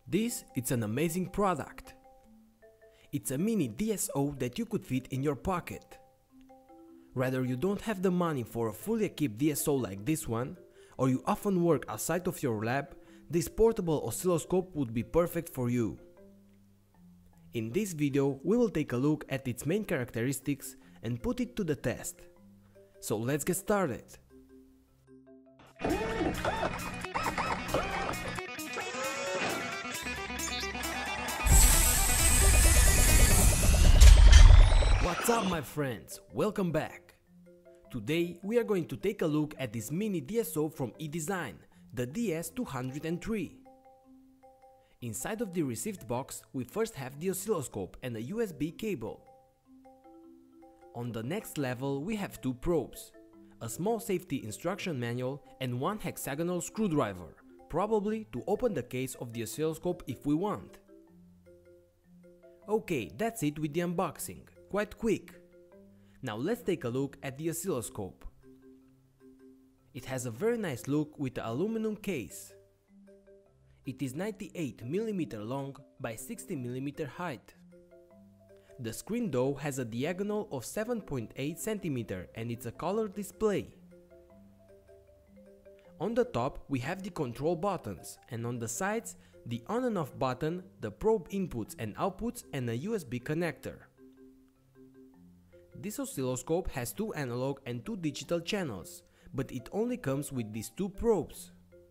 This is an amazing product. It's a mini DSO that you could fit in your pocket. Whether you don't have the money for a fully equipped DSO like this one, or you often work outside of your lab, this portable oscilloscope would be perfect for you. In this video, we will take a look at its main characteristics and put it to the test. So let's get started. What's up, my friends? Welcome back. Today we are going to take a look at this mini DSO from eDesign, the DS203. Inside of the received box we first have the oscilloscope and a USB cable. On the next level we have two probes, a small safety instruction manual and one hexagonal screwdriver, probably to open the case of the oscilloscope if we want. Okay, that's it with the unboxing. Quite quick. Now let's take a look at the oscilloscope. It has a very nice look with the aluminum case. It is 98mm long by 60mm height. The screen though has a diagonal of 7.8cm and it's a color display. On the top we have the control buttons, and on the sides the on and off button, the probe inputs and outputs, and a USB connector. This oscilloscope has two analog and two digital channels, but it only comes with these two probes.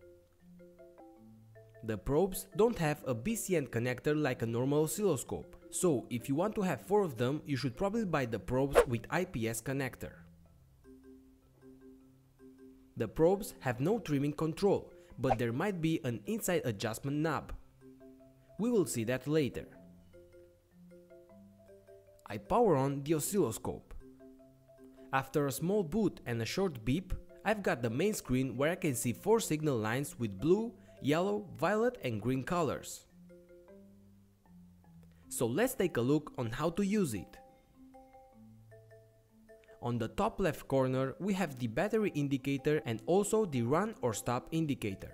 The probes don't have a BCN connector like a normal oscilloscope, so if you want to have 4 of them, you should probably buy the probes with IPS connector. The probes have no trimming control, but there might be an inside adjustment knob. We will see that later. I power on the oscilloscope. After a small boot and a short beep, I've got the main screen where I can see 4 signal lines with blue, yellow, violet and green colors. So let's take a look on how to use it. On the top left corner we have the battery indicator and also the run or stop indicator.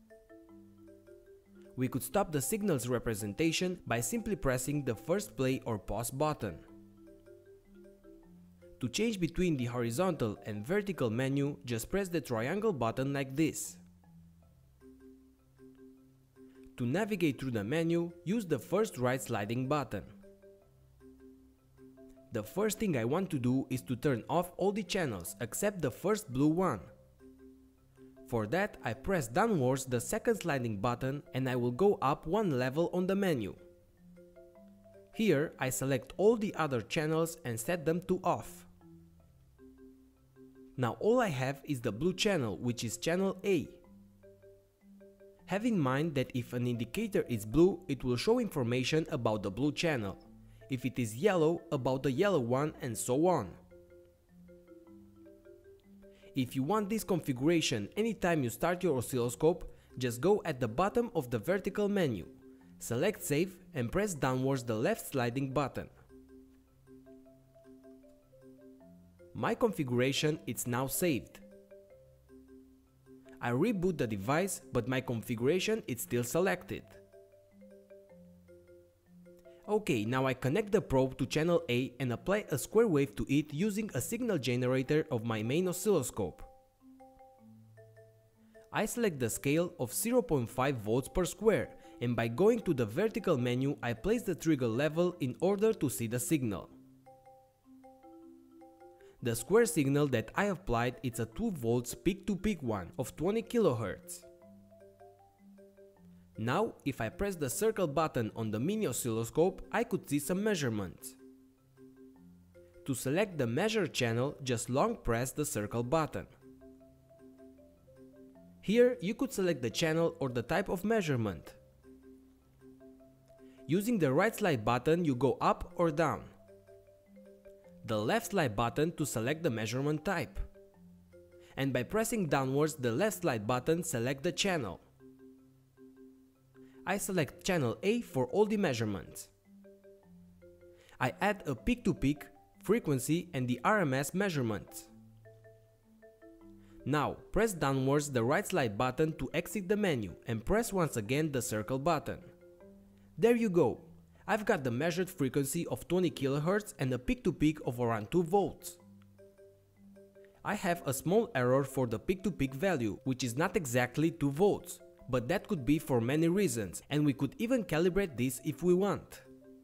We could stop the signal's representation by simply pressing the first play or pause button. To change between the horizontal and vertical menu, just press the triangle button like this. To navigate through the menu, use the first right sliding button. The first thing I want to do is to turn off all the channels except the first blue one. For that, I press downwards the second sliding button and I will go up one level on the menu. Here I select all the other channels and set them to off. Now all I have is the blue channel, which is channel A. Have in mind that if an indicator is blue, it will show information about the blue channel. If it is yellow, about the yellow one, and so on. If you want this configuration anytime you start your oscilloscope, just go at the bottom of the vertical menu, select Save and press downwards the left sliding button. My configuration is now saved. I reboot the device, but my configuration is still selected. Okay, now I connect the probe to channel A and apply a square wave to it using a signal generator of my main oscilloscope. I select the scale of 0.5 volts per square, and by going to the vertical menu I place the trigger level in order to see the signal. The square signal that I applied is a 2 volts peak-to-peak one of 20 kHz. Now, if I press the circle button on the mini oscilloscope, I could see some measurements. To select the measure channel, just long press the circle button. Here you could select the channel or the type of measurement. Using the right slide button you go up or down. The left slide button to select the measurement type. And by pressing downwards the left slide button, select the channel. I select channel A for all the measurements. I add a peak-to-peak, frequency and the RMS measurements. Now press downwards the right slide button to exit the menu and press once again the circle button. There you go. I've got the measured frequency of 20 kHz and a peak-to-peak of around 2 volts. I have a small error for the peak-to-peak value, which is not exactly 2 volts, but that could be for many reasons, and we could even calibrate this if we want.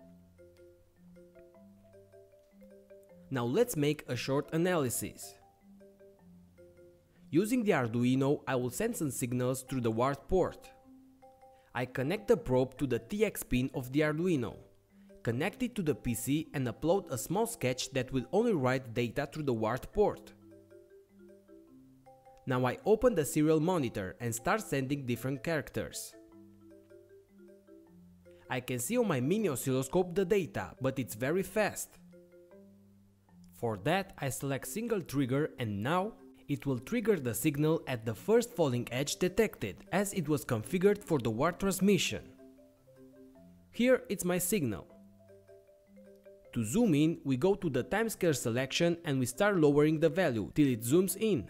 Now let's make a short analysis. Using the Arduino, I will send some signals through the WARD port. I connect the probe to the TX pin of the Arduino, connect it to the PC and upload a small sketch that will only write data through the WARD port. Now I open the serial monitor and start sending different characters. I can see on my mini oscilloscope the data, but it's very fast. For that, I select single trigger and now it will trigger the signal at the first falling edge detected, as it was configured for the WARD transmission. Here it's my signal. To zoom in, we go to the timescale selection and we start lowering the value till it zooms in.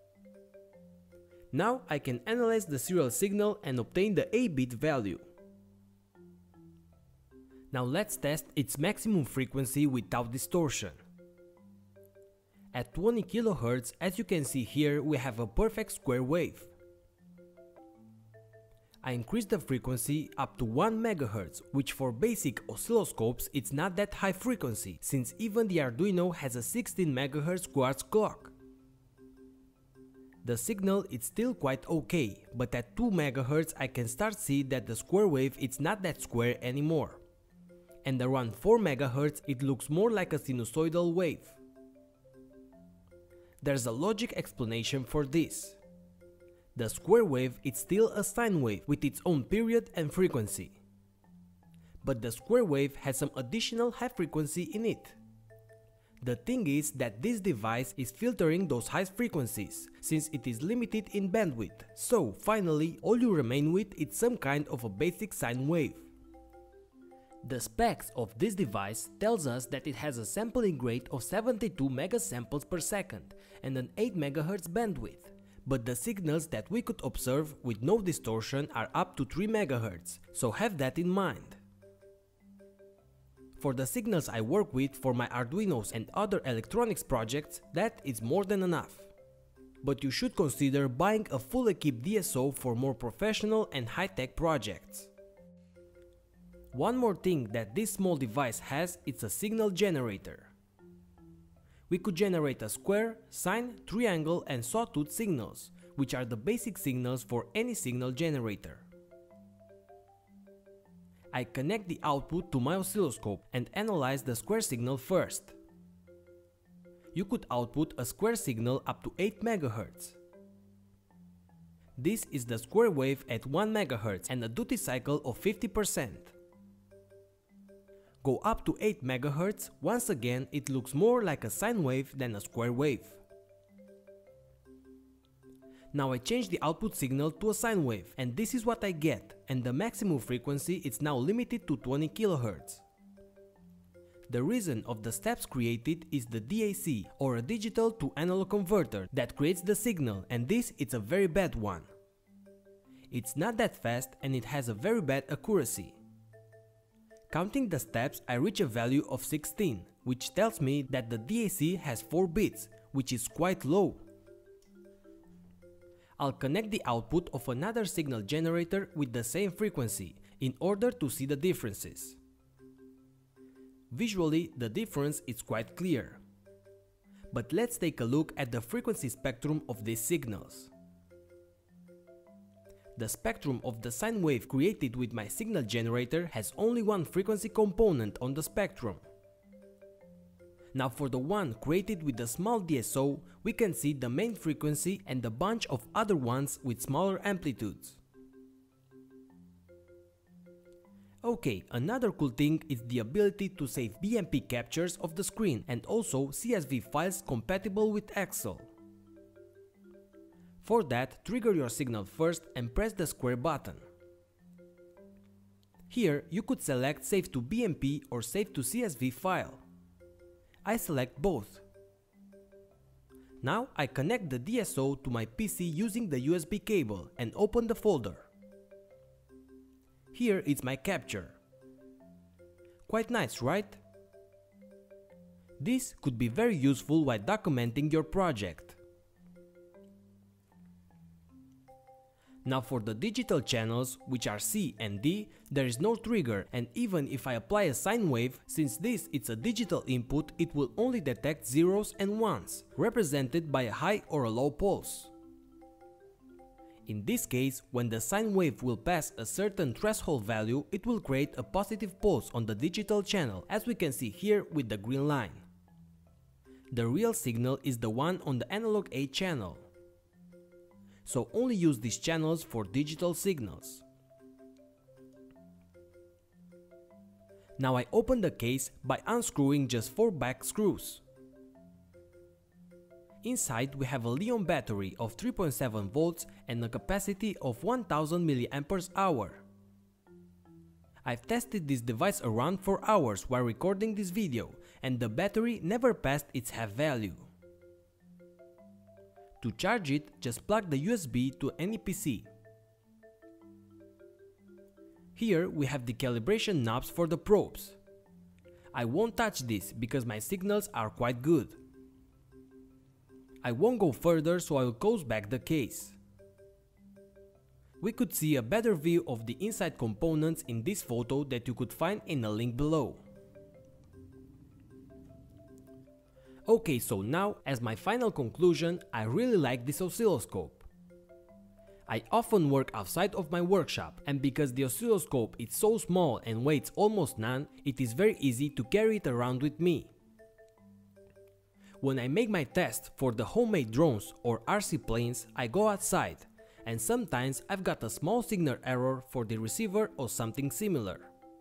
Now I can analyze the serial signal and obtain the A-bit value. Now let's test its maximum frequency without distortion. At 20 kHz, as you can see here, we have a perfect square wave. I increase the frequency up to 1 MHz, which for basic oscilloscopes it's not that high frequency, since even the Arduino has a 16 MHz quartz clock. The signal is still quite okay, but at 2 MHz I can start see that the square wave is not that square anymore. And around 4 MHz it looks more like a sinusoidal wave. There's a logic explanation for this. The square wave is still a sine wave with its own period and frequency. But the square wave has some additional high frequency in it. The thing is that this device is filtering those high frequencies, since it is limited in bandwidth, so finally all you remain with is some kind of a basic sine wave. The specs of this device tells us that it has a sampling rate of 72 megasamples per second and an 8 MHz bandwidth, but the signals that we could observe with no distortion are up to 3 MHz, so have that in mind. For the signals I work with for my Arduinos and other electronics projects, that is more than enough. But you should consider buying a full equipped DSO for more professional and high-tech projects. One more thing that this small device has is a signal generator. We could generate a square, sine, triangle and sawtooth signals, which are the basic signals for any signal generator. I connect the output to my oscilloscope and analyze the square signal first. You could output a square signal up to 8 MHz. This is the square wave at 1 MHz and a duty cycle of 50%. Go up to 8 MHz, once again it looks more like a sine wave than a square wave. Now I change the output signal to a sine wave and this is what I get, and the maximum frequency is now limited to 20 kHz. The reason of the steps created is the DAC, or a digital to analog converter, that creates the signal, and this is a very bad one. It's not that fast and it has a very bad accuracy. Counting the steps, I reach a value of 16, which tells me that the DAC has 4 bits, which is quite low. I'll connect the output of another signal generator with the same frequency, in order to see the differences. Visually, the difference is quite clear. But let's take a look at the frequency spectrum of these signals. The spectrum of the sine wave created with my signal generator has only one frequency component on the spectrum. Now for the one created with the small DSO, we can see the main frequency and a bunch of other ones with smaller amplitudes. Okay, another cool thing is the ability to save BMP captures of the screen and also CSV files compatible with Excel. For that, trigger your signal first and press the square button. Here you could select Save to BMP or Save to CSV file. I select both. Now I connect the DSO to my PC using the USB cable and open the folder. Here is my capture. Quite nice, right? This could be very useful while documenting your project. Now for the digital channels, which are C and D, there is no trigger, and even if I apply a sine wave, since this is a digital input, it will only detect zeros and ones, represented by a high or a low pulse. In this case, when the sine wave will pass a certain threshold value, it will create a positive pulse on the digital channel, as we can see here with the green line. The real signal is the one on the analog A channel. So only use these channels for digital signals. Now I open the case by unscrewing just 4 back screws. Inside we have a Li-ion battery of 3.7 volts and a capacity of 1000 mAh. I've tested this device around for hours while recording this video, and the battery never passed its half value. To charge it, just plug the USB to any PC. Here we have the calibration knobs for the probes. I won't touch this because my signals are quite good. I won't go further, so I will close back the case. We could see a better view of the inside components in this photo that you could find in a link below. Okay, so now, as my final conclusion, I really like this oscilloscope. I often work outside of my workshop, and because the oscilloscope is so small and weighs almost none, it is very easy to carry it around with me. When I make my test for the homemade drones or RC planes, I go outside, and sometimes I've got a small signal error for the receiver or something similar.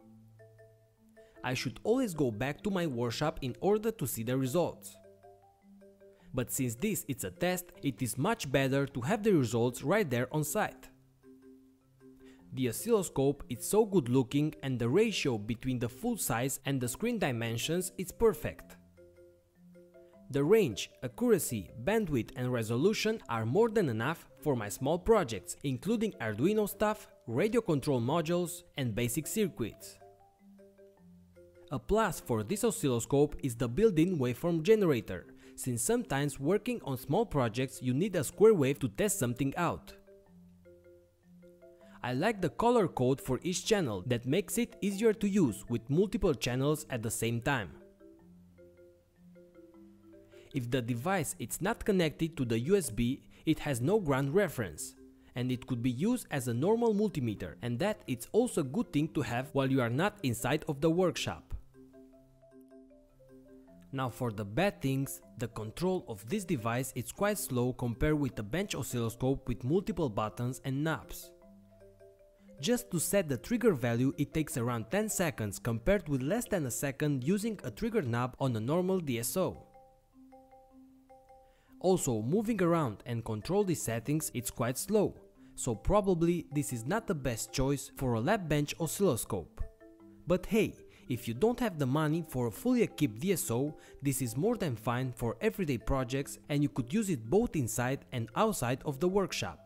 I should always go back to my workshop in order to see the results. But since this is a test, it is much better to have the results right there on site. The oscilloscope is so good looking, and the ratio between the full size and the screen dimensions is perfect. The range, accuracy, bandwidth and resolution are more than enough for my small projects, including Arduino stuff, radio control modules and basic circuits. A plus for this oscilloscope is the built-in waveform generator, since sometimes working on small projects you need a square wave to test something out. I like the color code for each channel that makes it easier to use with multiple channels at the same time. If the device is not connected to the USB, it has no ground reference, and it could be used as a normal multimeter, and that it's also a good thing to have while you are not inside of the workshop. Now for the bad things, the control of this device is quite slow compared with a bench oscilloscope with multiple buttons and knobs. Just to set the trigger value, it takes around 10 seconds compared with less than a second using a trigger knob on a normal DSO. Also, moving around and control the settings it's quite slow, so probably this is not the best choice for a lab bench oscilloscope. But hey, if you don't have the money for a fully equipped DSO, this is more than fine for everyday projects, and you could use it both inside and outside of the workshop.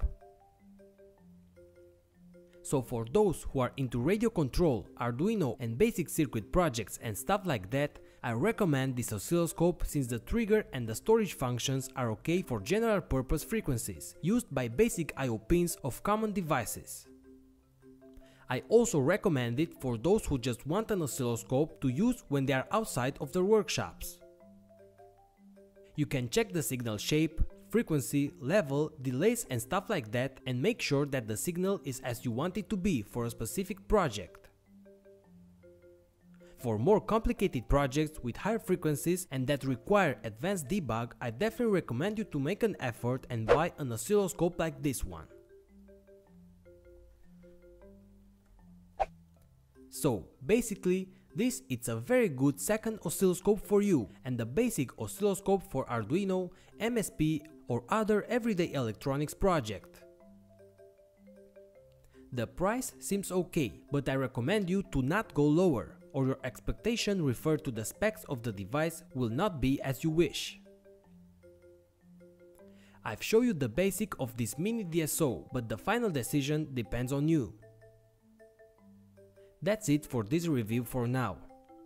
So for those who are into radio control, Arduino and basic circuit projects and stuff like that, I recommend this oscilloscope since the trigger and the storage functions are okay for general purpose frequencies used by basic I/O pins of common devices. I also recommend it for those who just want an oscilloscope to use when they are outside of their workshops. You can check the signal shape, frequency, level, delays and stuff like that, and make sure that the signal is as you want it to be for a specific project. For more complicated projects with higher frequencies and that require advanced debug, I definitely recommend you to make an effort and buy an oscilloscope like this one. So basically, this is a very good second oscilloscope for you and the basic oscilloscope for Arduino, MSP or other everyday electronics project. The price seems okay, but I recommend you to not go lower, or your expectation referred to the specs of the device will not be as you wish. I've shown you the basic of this mini DSO, but the final decision depends on you. That's it for this review for now.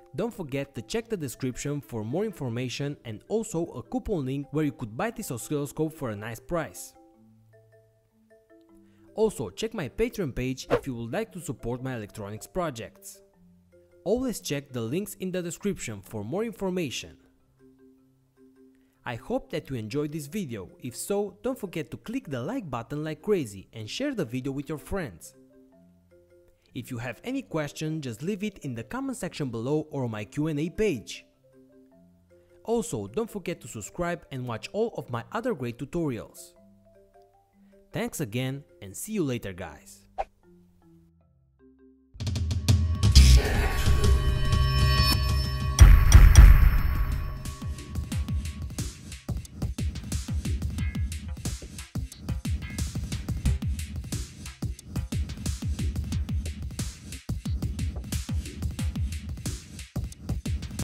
Don't forget to check the description for more information and also a coupon link where you could buy this oscilloscope for a nice price. Also, check my Patreon page if you would like to support my electronics projects. Always check the links in the description for more information. I hope that you enjoyed this video. If so, don't forget to click the like button like crazy and share the video with your friends. If you have any question, just leave it in the comment section below or on my Q&A page. Also, don't forget to subscribe and watch all of my other great tutorials. Thanks again and see you later, guys.